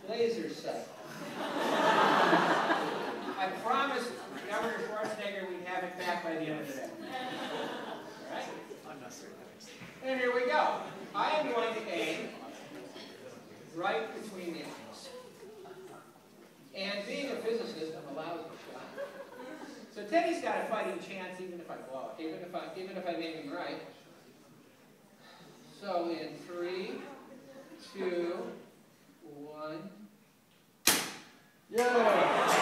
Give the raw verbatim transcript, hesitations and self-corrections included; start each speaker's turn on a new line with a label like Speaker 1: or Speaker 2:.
Speaker 1: laser sight. I promised Governor Schwarzenegger we'd have it back by the end of the day. All right? And here we go. I am going to aim right between the eyes. And being a physicist, I'm a lousy shot. So Teddy's got a fighting chance even if I blow it, even if I even if I make him right. So in three, two, one.
Speaker 2: Yeah.